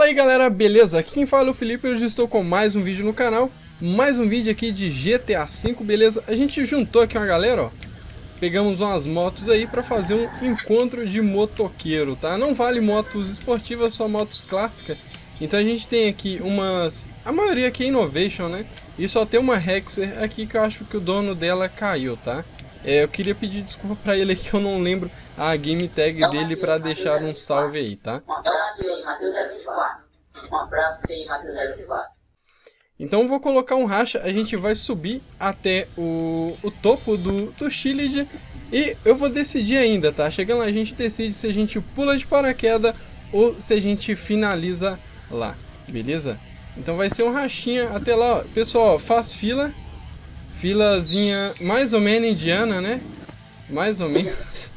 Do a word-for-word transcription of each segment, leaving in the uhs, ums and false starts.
aí galera, beleza? Aqui quem fala é o Felipe e hoje estou com mais um vídeo no canal. Mais um vídeo aqui de G T A cinco, beleza? A gente juntou aqui uma galera, ó. Pegamos umas motos aí para fazer um encontro de motoqueiro, tá? Não vale motos esportivas, só motos clássicas. Então a gente tem aqui umas... A maioria aqui é Innovation, né? E só tem uma Rexer aqui que eu acho que o dono dela caiu, tá? É, eu queria pedir desculpa pra ele que eu não lembro a game tag dele pra deixar um salve aí, tá? Então eu vou colocar um racha, a gente vai subir até o, o topo do, do Shillage e eu vou decidir ainda, tá? Chegando lá a gente decide se a gente pula de paraquedas ou se a gente finaliza lá, beleza? Então vai ser um rachinha até lá, ó. Pessoal, faz fila. Filazinha mais ou menos indiana, né? Mais ou menos.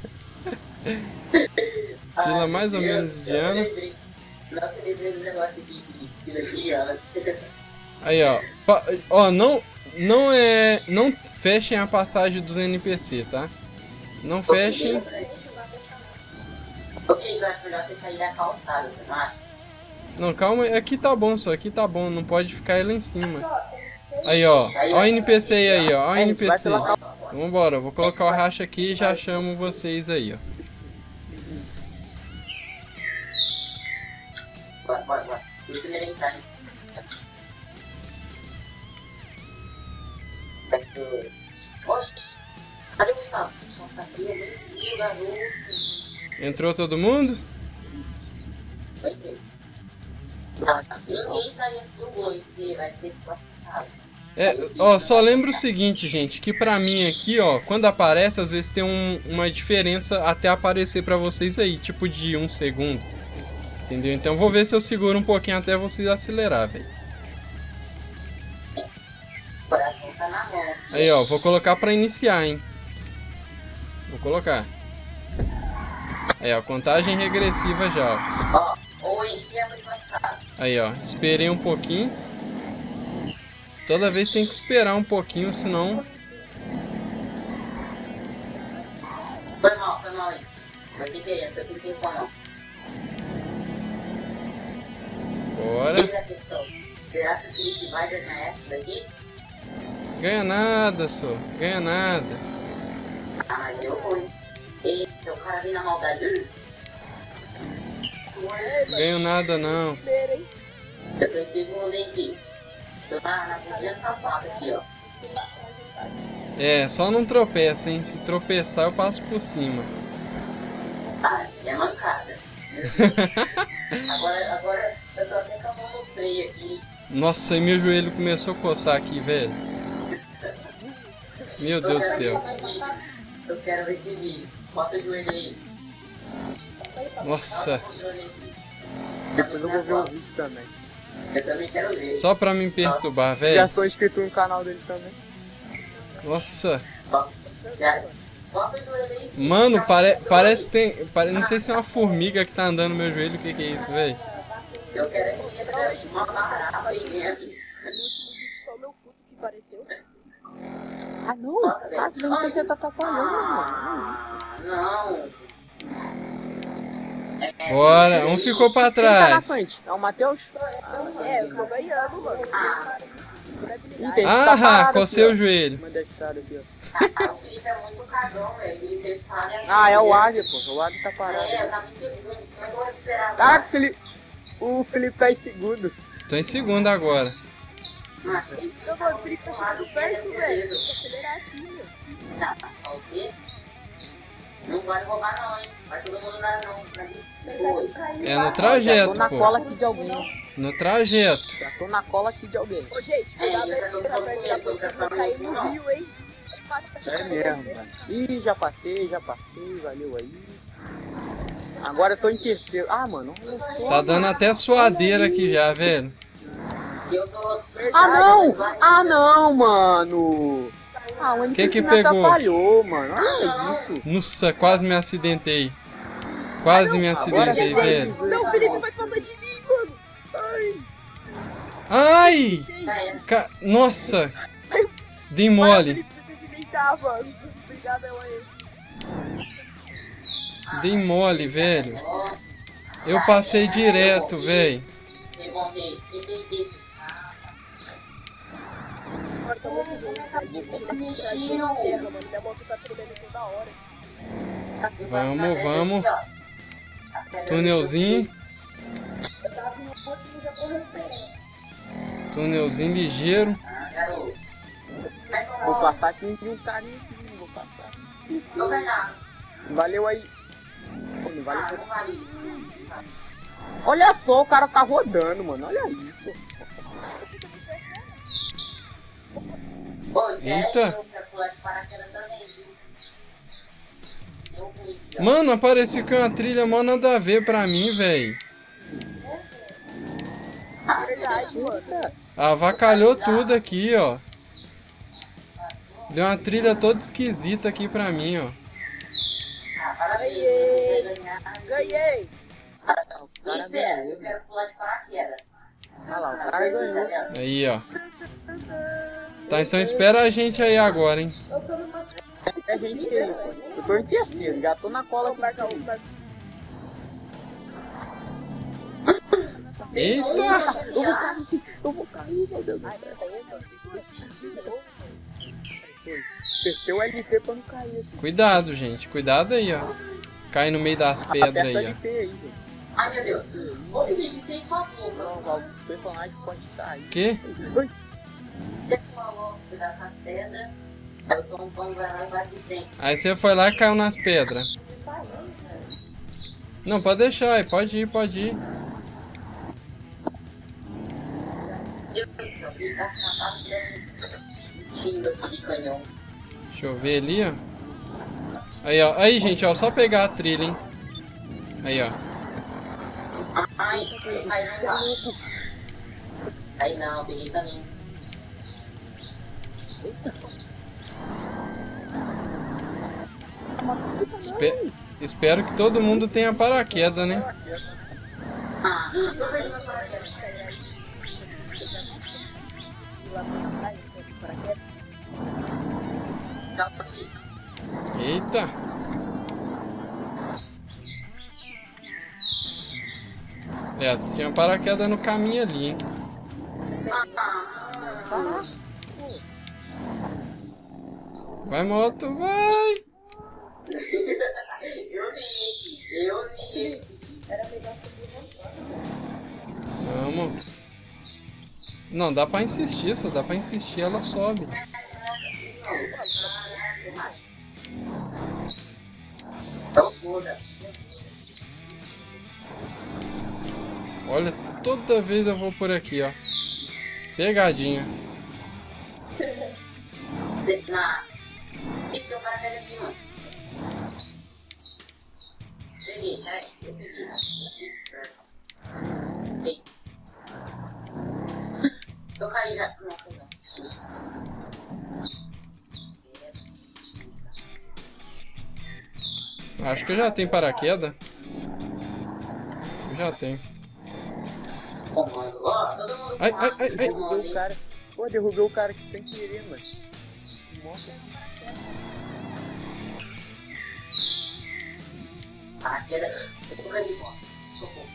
Fila mais ou menos indiana. Nossa, eu lembrei do negócio de fila indiana. Aí, ó. Pa ó, não, não é... Não fechem a passagem dos N P C, tá? Não fechem. Ok, eu acho melhor você sair da calçada, você não acha? Não, calma. Aqui tá bom, só. Aqui tá bom. Não pode ficar aí lá em cima. Aí, ó. Ó o N P C aí, ó. Ó o N P C. Vambora. Vou colocar o racha aqui e já chamo vocês aí, ó. Bora, bora, bora. Deixa eu primeiro entrar, hein? Oxi! Cadê o Gustavo? Nossa, fria, nem garoto. Entrou todo mundo? Eu entrei. Ninguém sai antes do gol, porque vai ser desclassificado. É, ó, só lembra o seguinte, gente, que pra mim aqui, ó, quando aparece, às vezes tem um, uma diferença até aparecer pra vocês aí, tipo de um segundo. Entendeu? Então vou ver se eu seguro um pouquinho até vocês acelerar, velho. Aí, ó, vou colocar pra iniciar, hein. Vou colocar. Aí, ó, contagem regressiva já, ó. Aí, ó, esperei um pouquinho. Toda vez tem que esperar um pouquinho, senão... Foi mal, foi mal aí. Mas sem querer, não foi intenção não. Bora. Eis a questão. Será que o Felipe vai ganhar essa daqui? Ganha nada, só. Ganha nada. Ah, mas eu vou, hein. Eita, o cara vem na maldade. Ganho nada, não. Eu tô em segundo, hein, filho. Tô na, na pontinha do sapato aqui, ó. É, só não tropeça, hein? Se tropeçar, eu passo por cima. Ah, é mancada. agora, agora eu tô até com a mão no freio aqui. Nossa, e meu joelho começou a coçar aqui, velho. Meu Deus do céu. Eu quero ver esse vídeo. Bota o joelho aí. Nossa. Depois eu vou ver o vídeo também. Eu também quero ver. Só pra me perturbar, Já velho. sou inscrito no canal dele também. Nossa. Já. Bota o joelho aí. Mano, pare parece que tem... Pare não sei se é uma formiga que tá andando no meu joelho. O que que é isso, velho? Eu quero que entra uma barraca aí dentro. No último vídeo só meu puto que apareceu. Ah não! Nossa, Ah, velho. não você tá atrapalhando, mano. Ah, não. É, Bora, um ficou pra Quem tá na trás. frente? É o Matheus? É, eu tô ganhando, mano. Ah, Ih, tem Ah, parado cocei aqui, o joelho. ó. Manda a estrada aqui, ó. o Felipe é muito cagão, velho. Ele sempre fala. Ah, é o Águia, pô. O Águia tá parado. É, eu tava em segundo. Como é que eu vou recuperar? Caraca, o Felipe... o Felipe tá em segundo. Tô em segundo agora. Então, mano, o Felipe tá chegando perto, velho. Tem que acelerar aqui, meu. Tá, só você. Não vai roubar não, hein? Vai todo mundo na não. Foi. É no Já trajeto, tô na pô. cola aqui de alguém. No trajeto. Já tô na cola aqui de alguém. Ô, gente, É, cuidado eu aí já tô pra todo perto com da medo, eu já ponte, tô vai cair com no medo, rio, hein. É mesmo, mano. Ih, já passei, já passei. Valeu aí. Agora eu tô em terceiro. Ah, mano. olha só, Tá dando até suadeira aqui já, velho. Eu tô... Ah não! Ah não, mano! Ah, o N P C Que que me pegou? atrapalhou, mano. Olha isso. Nossa, quase me acidentei. Quase me acidentei, Agora- velho. Não, o Felipe vai passar de mim, mano. Ai. Ai! É, Ca... Nossa! Dei Vai, mole. Felipe, você se deitar, mano. Obrigado, eu aí. Dei mole, velho. Eu passei direto, velho. Levantei, levei desse. Agora tá muito bom. Terra, mano. Minha moto tá tremendo toda hora. Vamos, vamos. Túnelzinho. Eu tava vindo um pouquinho já correndo perto. Túnelzinho ligeiro. Ah, garoto. Vai com Vou o passar aqui de um carinha aqui, não vou passar. Não vai nada. Valeu aí. Pô, não Ah, vale. não vale isso. Olha só, o cara tá rodando, mano. Olha isso. Pô, espera Eita. aí, eu quero pular de paraquedas também, viu? Eu fui, ó. Mano, apareceu com uma trilha mó nada a ver pra mim, velho. Ah, Verdade, mano. Avacalhou tudo aqui, ó. Deu uma trilha toda esquisita aqui pra mim, ó. Ah, parabéns, Ganhei. você vai ganhar. Ganhei. Espera, eu quero pular de paraquedas. Olha lá, o cara ganhou. Aí, ó. Tá, então espera a gente aí agora, hein. Eu tô numa... É gente aí, pô. Eu tô em terceiro, já tô na cola aqui. Eita! Eu vou cair, meu Deus do céu. Apertei o L T pra não cair aqui. Cuidado, gente. Cuidado aí, ó. Cai no meio das pedras Aperta aí, L ó. T aí, gente. Ai, meu Deus. Ô, Felipe, você é sua boca. Não, o personagem pode cair. Que? Você falou, cuidado com as pedras. Aí o Tom Tom vai lá e vai pro dentro. Aí você foi lá e caiu nas pedras. Não, pode deixar aí. Pode ir, pode ir. Eu disse, ó, ele tá chapado de tiro de canhão. Deixa eu ver ali, ó. Aí, ó. Aí, gente, ó. Só pegar a trilha, hein. Aí, ó. Ai, eu caí lá embaixo. Aí não, peguei também. Espe- Espero que todo mundo tenha paraquedas, né? Ah, eu perdi meu paraquedas. Tá aqui. Eita! É, tinha paraquedas no caminho ali, hein? Ah, Vai, moto, vai! eu vi, eu vi. Vamos. Não, dá pra insistir, só dá pra insistir, ela sobe. Então foda. Olha, toda vez eu vou por aqui, ó. Pegadinha. Na. Tem seu paraquedas aqui, mano. Peguei, peraí, eu peguei. Peguei. Eu caí já. Não, foi não. Acho que eu já tenho paraquedas. Eu já tenho. Comando. Ó, todo mundo Ai, ai, ai, ai. Derrubei o cara. Pô, derrubei o cara aqui sem querer, mano. Paraquedas. Eu tô ali, ó. Socorro.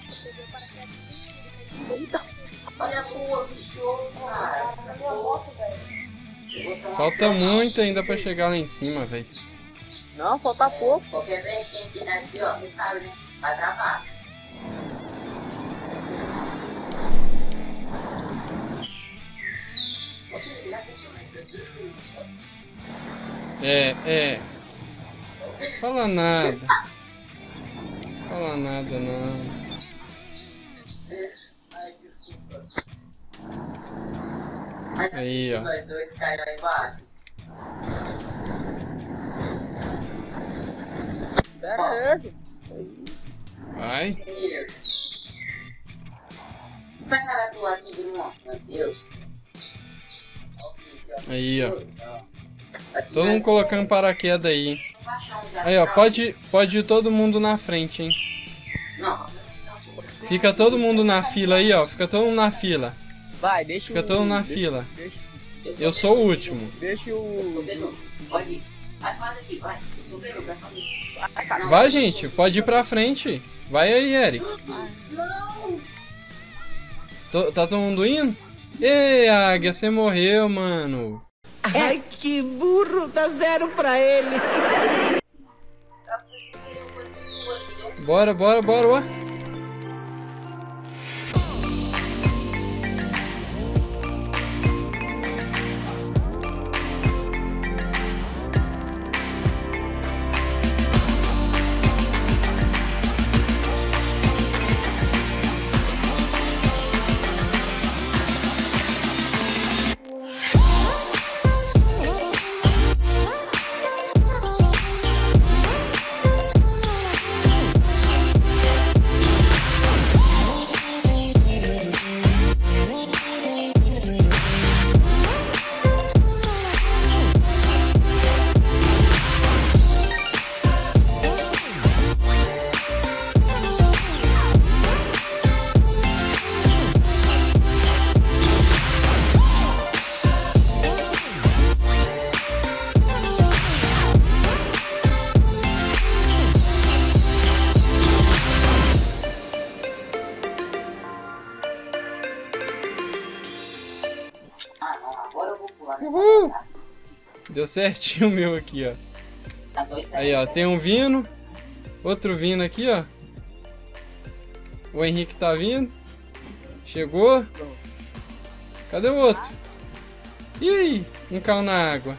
Eita. Olha a tua, que show, cara. Eu vou ser uma Falta show. muito ainda pra chegar lá em cima, velho. Não, falta pouco. Qualquer brechinha que dá aqui, ó, você sabe, né? Vai pra baixo. É, é. Fala nada. Fala nada, não. Ai, desculpa. Aí, ó. Nós dois caíram lá embaixo. Beleza. Vai. Vai cara do lado de Bruno, meu Deus. Aí, ó. Todo mundo colocando paraquedas aí, hein. Aí, ó. Pode, pode ir todo mundo na frente, hein. Não, Fica todo mundo na fila aí, ó. Fica todo mundo na fila. Vai, deixa Fica o... todo mundo na deixa- fila. Deixa, Eu sou o último. deixa o... pode ir. Vai, faz aqui, vai. Eu sou Pedro, vai fazer. Vai, gente. Pode ir pra frente. Vai aí, Eric. Tô, tá todo mundo indo? Ei, Águia, você morreu, mano. Ai, que burro, dá zero pra ele. Bora, bora, bora, bora. Uhul! Deu certinho o meu aqui, ó. Aí, ó, tem um vindo. Outro vindo aqui, ó. O Henrique tá vindo. Chegou. Cadê o outro? Ih, um caiu na água.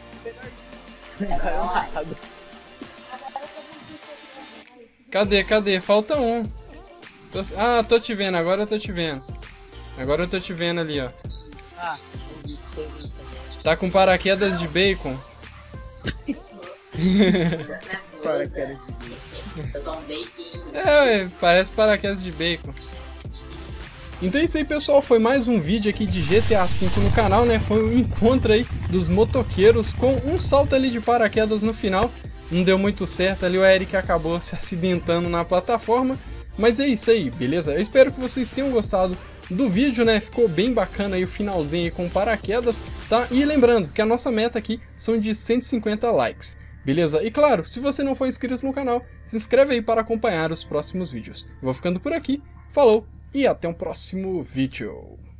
Cadê, cadê? Falta um. Tô... Ah, tô te vendo, agora eu tô te vendo. Agora eu tô te vendo ali, ó. Ah, tá com paraquedas de bacon. paraquedas de bacon. É, ué, parece paraquedas de bacon. Então é isso aí, pessoal, foi mais um vídeo aqui de G T A cinco no canal, né? Foi um encontro aí dos motoqueiros com um salto ali de paraquedas no final. Não deu muito certo ali, o Eric acabou se acidentando na plataforma. Mas é isso aí, beleza? Eu espero que vocês tenham gostado do vídeo, né? Ficou bem bacana aí o finalzinho aí com paraquedas, tá? E lembrando que a nossa meta aqui são de cento e cinquenta likes, beleza? E claro, se você não for inscrito no canal, se inscreve aí para acompanhar os próximos vídeos. Eu vou ficando por aqui, falou! E até um próximo vídeo.